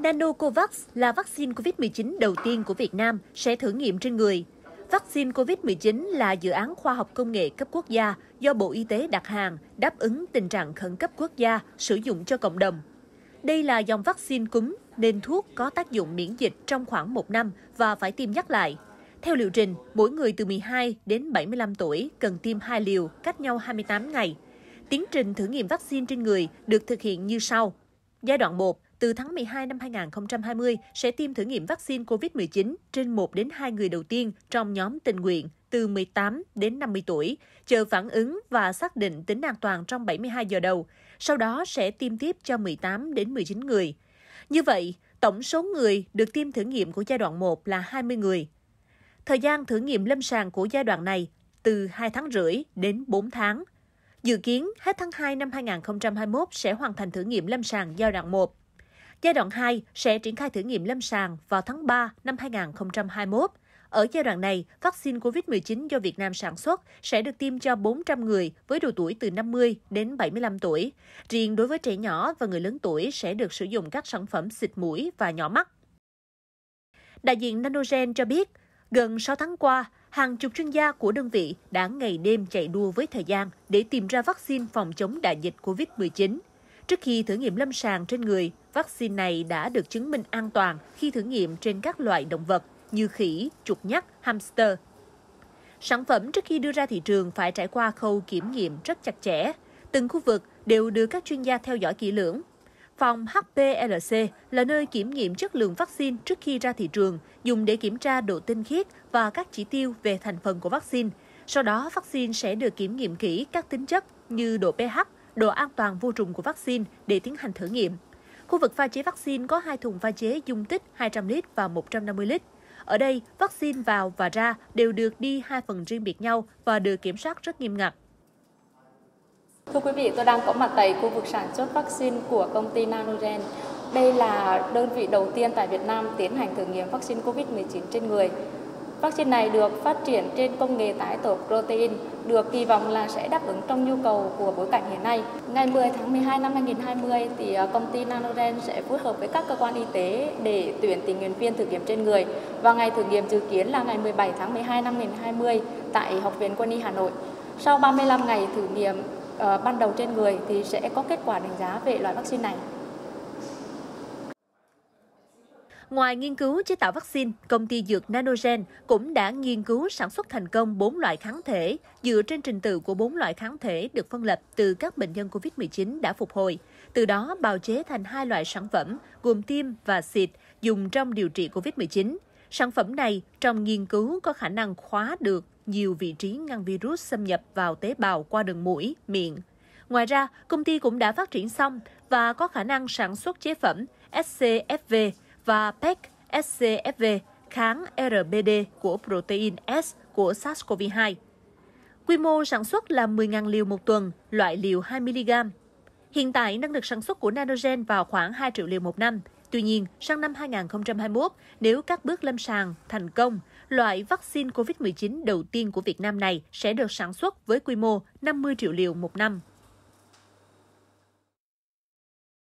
Nanocovax là vaccine COVID-19 đầu tiên của Việt Nam sẽ thử nghiệm trên người. Vaccine COVID-19 là dự án khoa học công nghệ cấp quốc gia do Bộ Y tế đặt hàng, đáp ứng tình trạng khẩn cấp quốc gia sử dụng cho cộng đồng. Đây là dòng vaccine cúm nên thuốc có tác dụng miễn dịch trong khoảng 1 năm và phải tiêm nhắc lại. Theo liệu trình, mỗi người từ 12 đến 75 tuổi cần tiêm 2 liều cách nhau 28 ngày. Tiến trình thử nghiệm vaccine trên người được thực hiện như sau. Giai đoạn 1, từ tháng 12 năm 2020 sẽ tiêm thử nghiệm vaccine COVID-19 trên 1 đến 2 người đầu tiên trong nhóm tình nguyện từ 18 đến 50 tuổi, chờ phản ứng và xác định tính an toàn trong 72 giờ đầu. Sau đó sẽ tiêm tiếp cho 18 đến 19 người. Như vậy, tổng số người được tiêm thử nghiệm của giai đoạn 1 là 20 người. Thời gian thử nghiệm lâm sàng của giai đoạn này từ 2 tháng rưỡi đến 4 tháng. Dự kiến hết tháng 2 năm 2021 sẽ hoàn thành thử nghiệm lâm sàng giai đoạn 1. Giai đoạn 2 sẽ triển khai thử nghiệm lâm sàng vào tháng 3 năm 2021. Ở giai đoạn này, vaccine COVID-19 do Việt Nam sản xuất sẽ được tiêm cho 400 người với độ tuổi từ 50 đến 75 tuổi. Riêng đối với trẻ nhỏ và người lớn tuổi sẽ được sử dụng các sản phẩm xịt mũi và nhỏ mắt. Đại diện Nanogen cho biết, gần 6 tháng qua, hàng chục chuyên gia của đơn vị đã ngày đêm chạy đua với thời gian để tìm ra vaccine phòng chống đại dịch COVID-19. Trước khi thử nghiệm lâm sàng trên người, vaccine này đã được chứng minh an toàn khi thử nghiệm trên các loại động vật như khỉ, chuột nhắt, hamster. Sản phẩm trước khi đưa ra thị trường phải trải qua khâu kiểm nghiệm rất chặt chẽ. Từng khu vực đều được các chuyên gia theo dõi kỹ lưỡng. Phòng HPLC là nơi kiểm nghiệm chất lượng vaccine trước khi ra thị trường, dùng để kiểm tra độ tinh khiết và các chỉ tiêu về thành phần của vaccine. Sau đó, vaccine sẽ được kiểm nghiệm kỹ các tính chất như độ pH, độ an toàn vô trùng của vaccine để tiến hành thử nghiệm. Khu vực pha chế vaccine có 2 thùng pha chế dung tích 200 lít và 150 lít. Ở đây, vaccine vào và ra đều được đi 2 phần riêng biệt nhau và được kiểm soát rất nghiêm ngặt. Thưa quý vị, tôi đang có mặt tại khu vực sản xuất vaccine của công ty Nanogen. Đây là đơn vị đầu tiên tại Việt Nam tiến hành thử nghiệm vaccine COVID-19 trên người. Vaccine này được phát triển trên công nghệ tái tổ protein, được kỳ vọng là sẽ đáp ứng trong nhu cầu của bối cảnh hiện nay. Ngày 10 tháng 12 năm 2020, thì công ty Nanogen sẽ phối hợp với các cơ quan y tế để tuyển tình nguyện viên thử nghiệm trên người. Và ngày thử nghiệm dự kiến là ngày 17 tháng 12 năm 2020 tại Học viện Quân y Hà Nội. Sau 35 ngày thử nghiệm ban đầu trên người thì sẽ có kết quả đánh giá về loại vaccine này. Ngoài nghiên cứu chế tạo vaccine, công ty dược Nanogen cũng đã nghiên cứu sản xuất thành công 4 loại kháng thể dựa trên trình tự của 4 loại kháng thể được phân lập từ các bệnh nhân COVID-19 đã phục hồi. Từ đó bào chế thành 2 loại sản phẩm gồm tiêm và xịt dùng trong điều trị COVID-19. Sản phẩm này trong nghiên cứu có khả năng khóa được nhiều vị trí ngăn virus xâm nhập vào tế bào qua đường mũi, miệng. Ngoài ra, công ty cũng đã phát triển xong và có khả năng sản xuất chế phẩm SCFV và PEG SCFV kháng RBD của protein S của SARS-CoV-2. Quy mô sản xuất là 10.000 liều một tuần, loại liều 2mg. Hiện tại, năng lực sản xuất của Nanogen vào khoảng 2 triệu liều một năm. Tuy nhiên, sang năm 2021, nếu các bước lâm sàng thành công, loại vaccine COVID-19 đầu tiên của Việt Nam này sẽ được sản xuất với quy mô 50 triệu liều một năm.